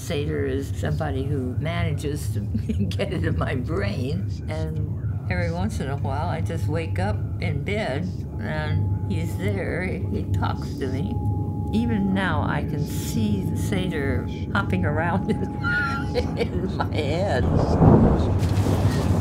Sator is somebody who manages to get it in my brain, and every once in a while I just wake up in bed and he's there, he talks to me. Even now I can see Sator hopping around in my head.